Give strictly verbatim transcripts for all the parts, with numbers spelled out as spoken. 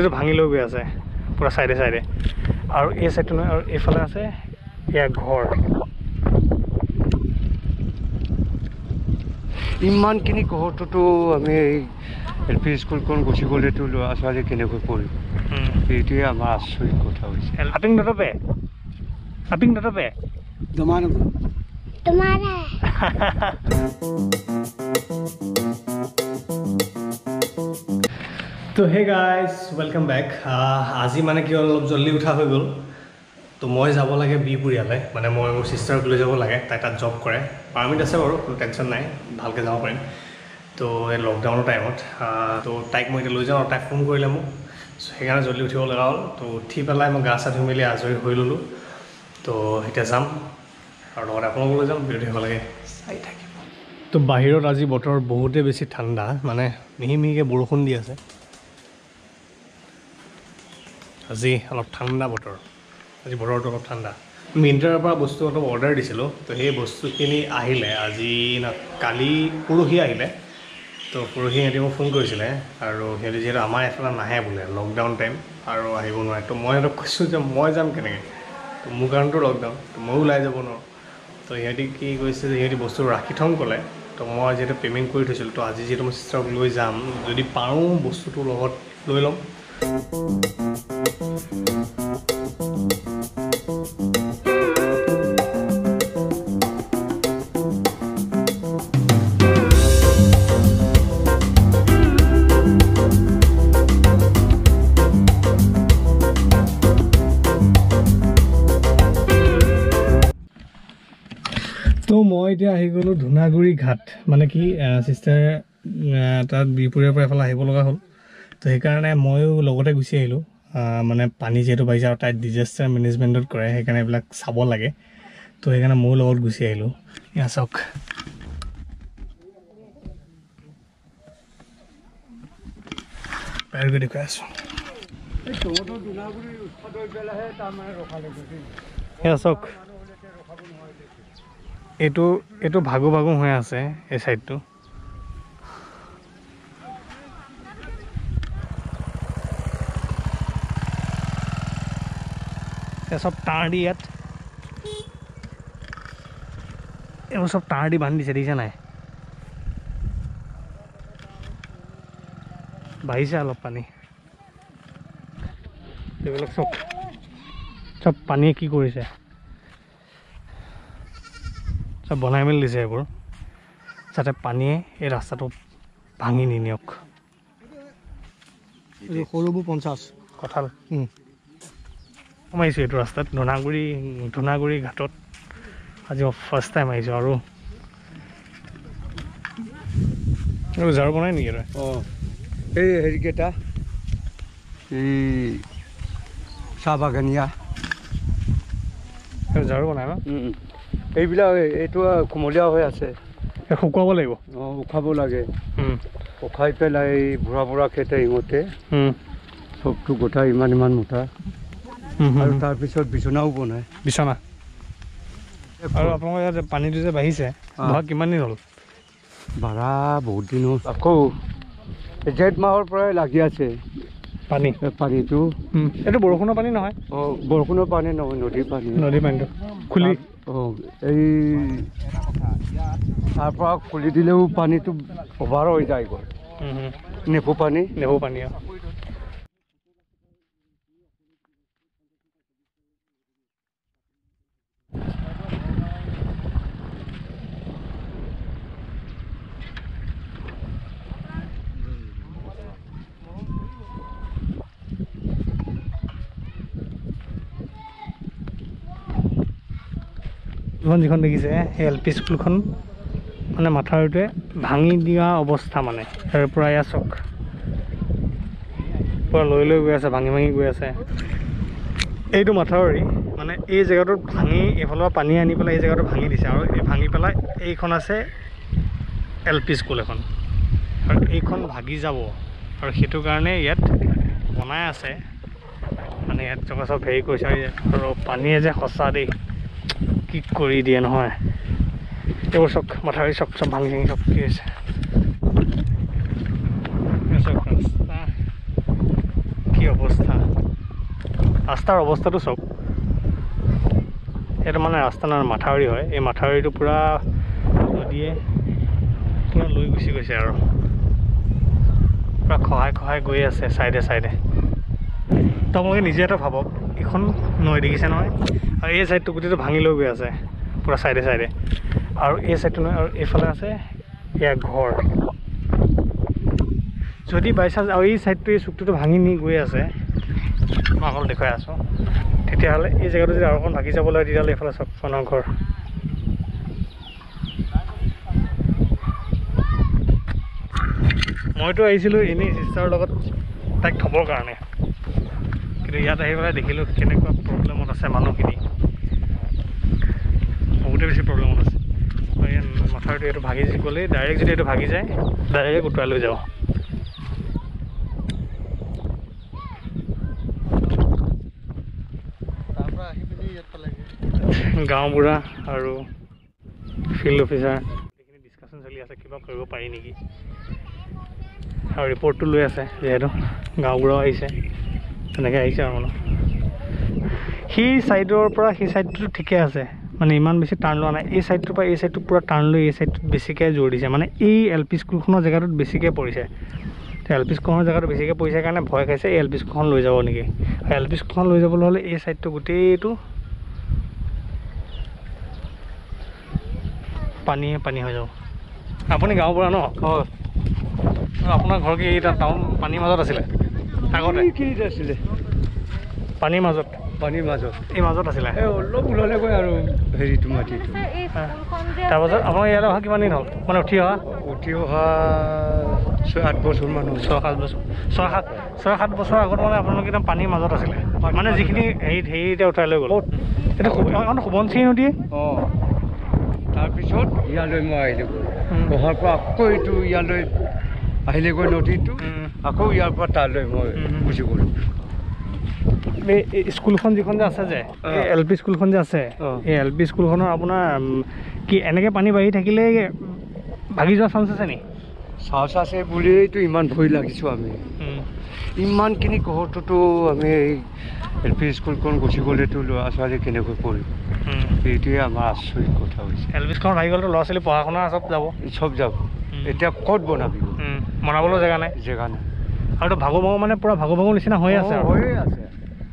গোটেইটো ভাঙি লৈ গৈ আছে পুৰা চাইডে চাইডে আৰু এই চাইডটো নহয় আৰু এইফালে আছে এয়া ঘৰ ইমানখিনি ঘৰটোতো আমি এল পি স্কুলখন গুচি গ'লেতো ল'ৰা ছোৱালী কেনেকৈ পঢ়িব এইটোৱে আমাৰ আচৰিত কথা হৈছে আপিং দতপে আপিং দতপে তোমার तुम्हारा তো হে গাইজ ৱেলকাম বেক আজি মানে কি অলপ জল্দি উঠা হৈ গ'ল তো মই যাব লাগে বিপুৰীয়ালৈ মানে মই মোৰ চিষ্টাৰক লৈ যাব লাগে তাই তাত জব কৰে পাৰ্মিট আছে বাৰু কোনো টেনশ্যন নাই ভালকৈ যাব পাৰিম তো এই লকডাউনৰ টাইমত তো তাইক মই এতিয়া লৈ যাওঁ আৰু তাইক ফোন কৰিলে মোক সেইকাৰণে জল্দি উঠিব লগা হ'ল তো উঠি পেলাই মই গা চা ধুই মেলি আজৰি হৈ ল'লোঁ তো এতিয়া যাম আৰু লগতে আপোনালোকক লৈ যাম বিৰতি হ'ব লাগে চাই থাকিব তো বাহিৰত আজি বতৰ বহুতেই বেছি ঠাণ্ডা মানে মিহি মিহিকৈ বৰষুণ দি আছে আজি অলপ ঠাণ্ডা বতৰ আজি বতৰটো অলপ ঠাণ্ডা মিণ্ট্ৰাৰ পৰা বস্তু অলপ অৰ্ডাৰ দিছিলোঁ তো সেই বস্তুখিনি আহিলে আজি না কালি পৰহি আহিলে তো পৰহি সিহঁতি মোক ফোন কৰিছিলে আৰু সিহঁতি যিহেতু আমাৰ এফালে নাহে বোলে লকডাউন টাইম আৰু আহিব নোৱাৰে তো মই সিহঁতক কৈছোঁ যে মই যাম কেনেকৈ তো মোৰ কাৰণেতো লকডাউন তো ময়ো ওলাই যাব নোৱাৰোঁ তো সিহঁতি কি কৈছে যে সিহঁতি বস্তু ৰাখি থ'ম ক'লে তো মই যিহেতু পে'মেণ্ট কৰি থৈছিলোঁ তো আজি যিহেতু মই চিষ্টাৰক লৈ যাম যদি পাৰোঁ বস্তুটো লগত লৈ ল'ম তো মই এতিয়া আহি গ'লোঁ ধূনাগুৰি ঘাট মানে কি চিষ্টাৰ তাত বিপুৰীয়াৰ পৰা এফালে আহিব লগা হ'ল তো সেইকাৰণে ময়ো লগতে গুচি আহিলোঁ মানে পানী যিহেতু বাঢ়িছে আৰু তাই ডিজাষ্টাৰ মেনেজমেণ্টত কৰে সেইকাৰণে এইবিলাক চাব লাগে তো সেইকাৰণে ময়ো লগত গুচি আহিলোঁ এয়া চাওক পাৰ গৈ দেখুৱাই আছোঁ এয়া চাওক এইটো এইটো ভাগো ভাগো হৈ আছে এই চাইডটো চব তাঁৰ দি ইয়াত এইবোৰ চব তাঁৰ দি বান্ধি দিছে দেখিছা নাই বাঢ়িছে অলপ পানী এইবিলাক চব চব পানীয়ে কি কৰিছে চব বনাই মেলি দিছে এইবোৰ যাতে পানীয়ে এই ৰাস্তাটো ভাঙি নিনিয়ক সৰুবোৰ পঞ্চাছ কঁঠাল সোমাইছোঁ এইটো ৰাস্তাত ধূনাগুৰি ধূনাগুৰি ঘাটত আজি মই ফাৰ্ষ্ট টাইম আহিছোঁ আৰু এইবোৰ ঝাৰু বনাই নেকি তই অঁ এই হেৰিকেইটা এই চাহ বাগানীয়া এইবোৰ ঝাৰু বনাই ন এইবিলাক এইটো কুমলীয়া হৈ আছে শুকুৱাব লাগিব অঁ শুকাব লাগে শুকাই পেলাই বুঢ়া বুঢ়া খেতে ইহঁতে চবটো গোটা ইমান ইমান মোটা আৰু তাৰপিছত বিচনাও বনায় বিচনা আৰু আপোনালোকৰ ইয়াত পানীটো যে বাঢ়িছে বহা কিমান দিন হ'ল ভাড়া বহুত দিন হ'ল আকৌ জেঠ মাহৰ পৰাই লাগি আছে পানী পানীটো এইটো বৰষুণৰ পানী নহয় অঁ বৰষুণৰ পানী নহয় নদীৰ পানী নদীৰ পানীটো খুলি অঁ এই তাৰ পৰা খুলি দিলেও পানীটো অভাৰ হৈ যায়গৈ নেপু পানী নেপু পানী অঁ যিখন দেখিছে সেই এল পি স্কুলখন মানে মাথাউৰিটোৱে ভাঙি দিয়া অৱস্থা মানে ইয়াৰ পৰা এয়া চক পূৰা লৈ লৈ গৈ আছে ভাঙি ভাঙি গৈ আছে এইটো মাথাউৰি মানে এই জেগাটোত ভাঙি এইফালৰ পৰা পানী আনি পেলাই এই জেগাটো ভাঙি দিছে আৰু এই ভাঙি পেলাই এইখন আছে এল পি স্কুল এখন আৰু এইখন ভাগি যাব আৰু সেইটো কাৰণে ইয়াত বনাই আছে মানে ইয়াত চব চব হেৰি কৰিছে আৰু পানীয়ে যে সঁচা দেই কি কৰি দিয়ে নহয় এইবোৰ চব মাথাউৰি চব চব ভাঙি ভাঙি চব কি হৈছে কি হ'ব ৰাস্তাৰ অৱস্থাটো চাওক এইটো মানে ৰাস্তা নহয় মাথাউৰি হয় এই মাথাউৰিটো পূৰা নদীয়ে পূৰা লৈ গুচি গৈছে আৰু পূৰা খহাই খহাই গৈ আছে চাইডে চাইডে তো আপোনালোকে নিজে এটা ভাবক এইখন নৈ দেখিছে নহয় আৰু এই চাইডটো গোটেইটো ভাঙি লৈ গৈ আছে পূৰা চাইডে চাইডে আৰু এই চাইডটো নহয় আৰু এইফালে আছে এয়া ঘৰ যদি বাই চান্স আৰু এই চাইডটো এই চুকটোতো ভাঙি নি গৈ আছে মই অকল দেখুৱাই আছোঁ তেতিয়াহ'লে এই জেগাটো যদি আৰু অকণ ভাগি যাব লাগে তেতিয়াহ'লে এইফালে চব মানুহৰ ঘৰ মইতো আহিছিলোঁ এনেই চিষ্টাৰৰ লগত তাইক থ'বৰ কাৰণে কিন্তু ইয়াত আহি পেলাই দেখিলোঁ কেনেকুৱা প্ৰব্লেমত আছে মানুহখিনি বহুতে বেছি প্ৰব্লেমত আছে ইয়াত মাথাউৰিটো এইটো ভাগি গ'লেই ডাইৰেক্ট যদি এইটো ভাগি যায় ডাইৰেক্ট উটুৱাই লৈ যাওঁ গাঁওবুঢ়া আৰু ফিল্ড অফিচাৰ এইখিনি ডিছকাশ্যন চলি আছে কিবা কৰিব পাৰি নেকি আৰু ৰিপৰ্টটো লৈ আছে যিহেতু গাঁওবুঢ়াও আহিছে তেনেকৈ আহিছে আৰু মানুহ সেই ছাইডৰ পৰা সেই ছাইডটো ঠিকে আছে মানে ইমান বেছি টাৰ্ণ লোৱা নাই এই ছাইডটোৰ পৰা এই ছাইডটো পূৰা টাৰ্ণ লৈ এই ছাইডটোত বেছিকৈ জোৰ দিছে মানে এই এল পি স্কুলখনৰ জেগাটোত বেছিকৈ পৰিছে এল পি স্কুলখনৰ জেগাটো বেছিকৈ পৰিছে কাৰণে ভয় খাইছে এই এল পি স্কুলখন লৈ যাব নেকি এল পি স্কুলখন লৈ যাবলৈ হ'লে এই ছাইডটো গোটেইটো পানী পানী হৈ যাব আপুনি গাঁৱৰ পৰা ন হয় আপোনাৰ ঘৰ কি এটা টাউন পানীৰ মাজত আছিলে আগতে এইখিনিত আছিলে পানীৰ মাজত পানীৰ মাজত এই মাজত আছিলে এই অলপ ওলালেগৈ আৰু হেৰিটো মাটিটো তাৰপাছত আপোনাৰ ইয়ালৈ অহা কিমান দিন হ'ল মানে উঠি অহা উঠি অহা ছয় আঠ বছৰমান হ'ল ছয় সাত বছৰ ছয় সাত ছয় সাত বছৰ আগত মানে আপোনালোক একদম পানীৰ মাজত আছিলে মানে যিখিনি হেৰিত হেৰিতে উঠাই লৈ গ'ল এইটো সোৱণশিৰি নদী অঁ তাৰপিছত ইয়ালৈ মই আহিলোঁ অহাৰ পৰা আকৌ এইটো ইয়ালৈ আহিলেগৈ নদীটো আকৌ ইয়াৰ পৰা তালৈ মই গুচি গ'লোঁ এই স্কুলখন যিখন যে আছে যে এই এল পি স্কুলখন যে আছে এই এল পি স্কুলখনৰ আপোনাৰ কি এনেকৈ পানী বাঢ়ি থাকিলে ভাগি যোৱাৰ চান্স আছে নি চান্স আছে বুলিয়েইতো ইমান ভয় লাগিছোঁ আমি ইমানখিনি ঘৰটোতো আমি এই এল পি স্কুলখন গুচি গ'লেতো ল'ৰা ছোৱালী কেনেকৈ পঢ়িব এইটোৱে আমাৰ আচৰিত কথা হৈছে এল পি স্কুলখন ভাগি গ'লেতো ল'ৰা ছোৱালী পঢ়া শুনা চব যাব চব যাব এতিয়া ক'ত বনাবি বনাবলৈও জেগা নাই জেগা নাই আৰু ভাগো ভাগো মানে পূৰা ভাগো ভাগো নিচিনা হৈ আছে হৈয়ে আছে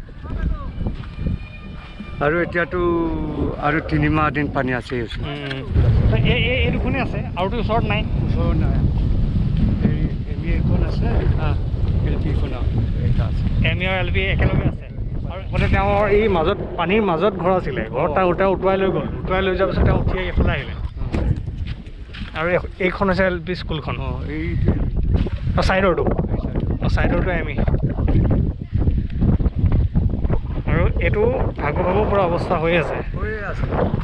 আৰু এতিয়াতো আৰু তিনিমাহ দিন পানী আছে এই দুখনেই আছে আৰুতো ওচৰত নাই ওচৰত নাই হেৰি এম ই এখন আছে এল পিখন এটা আছে এম ই আৰু এল পি একেলগে আছে আৰু মানে তেওঁৰ এই মাজত পানীৰ মাজত ঘৰ আছিলে ঘৰ তাৰ উঠাই উটুৱাই লৈ গ'ল উটুৱাই লৈ যোৱাৰ পিছত তেওঁ উঠি এইফালে আহিলে আৰু এইখন হৈছে এল পি স্কুলখন অঁ এইটো ছাইডৰটো অঁ ছাইডৰটো এম ই আৰু এইটো ভাগো ভাগো পৰা অৱস্থা হৈ আছে হৈয়ে আছে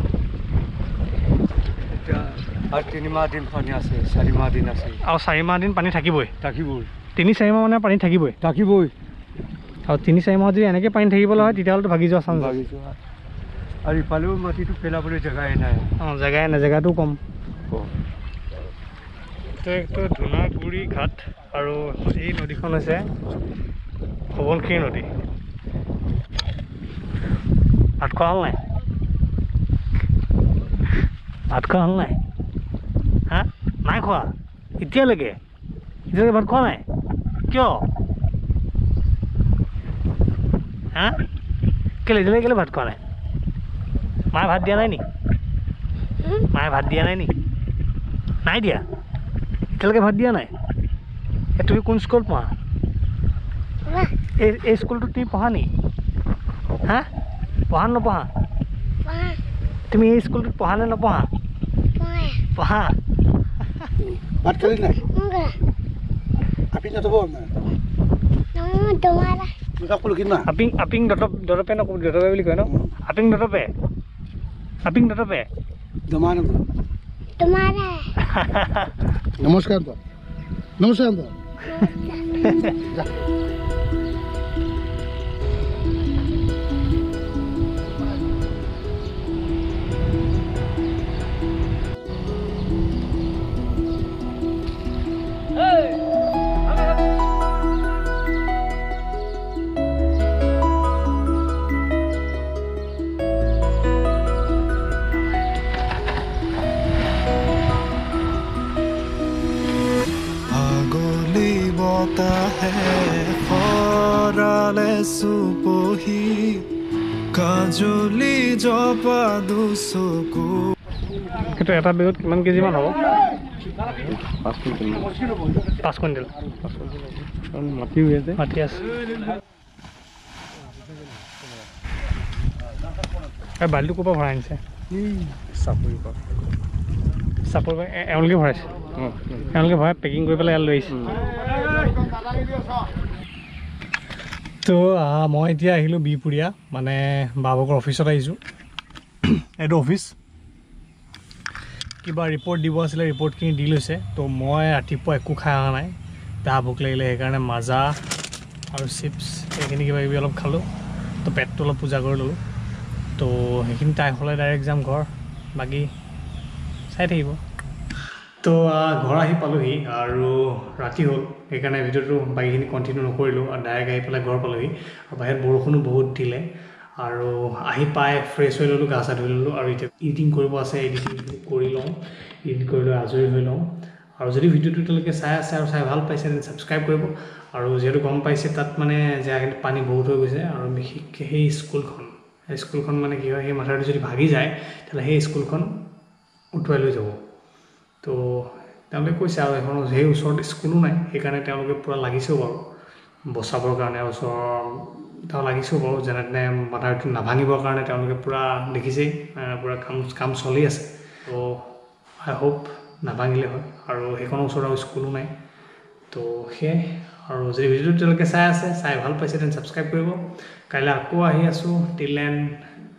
এতিয়া আৰু তিনিমাহ দিন পানী আছে চাৰিমাহ দিন আছে আৰু চাৰিমাহ দিন পানী থাকিবই থাকিবই তিনি চাৰিমাহ মানে পানী থাকিবই থাকিবই আৰু তিনি চাৰি মাহত যদি এনেকৈ পানী থাকিবলৈ হয় তেতিয়াহ'লেতো ভাগি যোৱা চান্স ভাগি যোৱা আৰু ইফালেও মাটিটো পেলাবলৈ জেগাই নাই অঁ জেগাই নাই জেগাটোও কম এইটো ধূনাগুৰি ঘাট আৰু এই নদীখন হৈছে সোৱণশিৰি নদী ভাত খোৱা হ'ল নাই ভাত খোৱা হ'ল নাই হা নাই খোৱা এতিয়ালৈকে এতিয়ালৈকে ভাত খোৱা নাই কিয় হা কেলৈ এতিয়ালৈকে কেলৈ ভাত খোৱা নাই মায়ে ভাত দিয়া নাই নি মায়ে ভাত দিয়া নাই নি নাই দিয়া এতিয়ালৈকে ভাত দিয়া নাই এই তুমি কোন স্কুলত পঢ়া এই এই স্কুলটোত তুমি পঢ়া নি হা পঢ়া নপঢ়া তুমি এই স্কুলটোত পঢ়া নে নপঢ়া পঢ়া ভাত খালি নাই আপি নথব আপিং আপিং দতপ দতপে নক'ব দতপে বুলি কয় ন আপিং দতপে আপিং দতপে নমস্কাৰ নমস্কাৰ আছো পহি কাজলি জপা দুচকু সেইটো এটা বেগত কিমান কেজিমান হ'ব পাঁচ কুইণ্টেল মাটি হৈ আছে মাটি আছে এই বালিটো ক'ৰ পৰা ভৰাই আনিছে চাপৰি পৰা চাপৰ পৰা এওঁলোকে ভৰাইছে এওঁলোকে ভৰাই পেকিং কৰি পেলাই ইয়াত লৈ আহিছে তো মই এতিয়া আহিলোঁ বিহপুৰীয়া মানে বাবুকৰ অফিচত আহিছোঁ এইটো অফিচ কিবা ৰিপৰ্ট দিব আছিলে ৰিপৰ্টখিনি দি লৈছে তো মই ৰাতিপুৱা একো খাই অহা নাই বেয়া ভোক লাগিলে সেইকাৰণে মাজা আৰু চিপছ এইখিনি কিবা কিবি অলপ খালোঁ তো পেটটো অলপ পূজা কৰি ল'লোঁ তো সেইখিনি টাইম হ'লে ডাইৰেক্ট যাম ঘৰ বাকী চাই থাকিব তো ঘৰ আহি পালোহি আৰু ৰাতি হ'ল সেইকাৰণে ভিডিঅ'টো বাকীখিনি কণ্টিনিউ নকৰিলোঁ আৰু ডাইৰেক্ট আহি পেলাই ঘৰ পালোহি আৰু বাহিৰত বৰষুণো বহুত দিলে আৰু আহি পাই ফ্ৰেছ হৈ ল'লোঁ গা চা ধুই ল'লোঁ আৰু এতিয়া এডিটিং কৰিব আছে এডিটিং কৰি লওঁ এডিট কৰি লৈ আজৰি হৈ লওঁ আৰু যদি ভিডিঅ'টো তেওঁলোকে চাই আছে আৰু চাই ভাল পাইছে তেন্তে ছাবস্ক্ৰাইব কৰিব আৰু যিহেতু গম পাইছে তাত মানে জেগাখিনিত পানী বহুত হৈ গৈছে আৰু বিশেষকৈ সেই স্কুলখন সেই স্কুলখন মানে কি হয় সেই মাথাউৰিটো যদি ভাগি যায় তেতিয়াহ'লে সেই স্কুলখন উটুৱাই লৈ যাব তো তেওঁলোকে কৈছে আৰু এখন সেই ওচৰত স্কুলো নাই সেইকাৰণে তেওঁলোকে পূৰা লাগিছেও বাৰু বচাবৰ কাৰণে ওচৰৰ তেওঁ লাগিছেও বাৰু যেনে তেনে মাথাউৰিটো নাভাঙিবৰ কাৰণে তেওঁলোকে পূৰা দেখিছেই পূৰা কাম কাম চলি আছে তো আই হোপ নাভাঙিলে হয় আৰু সেইখনৰ ওচৰত আৰু স্কুলো নাই তো সেয়াই আৰু যদি ভিডিঅ'টো তেওঁলোকে চাই আছে চাই ভাল পাইছে তেন্তে ছাবস্ক্ৰাইব কৰিব কাইলৈ আকৌ আহি আছোঁ টিল এণ্ড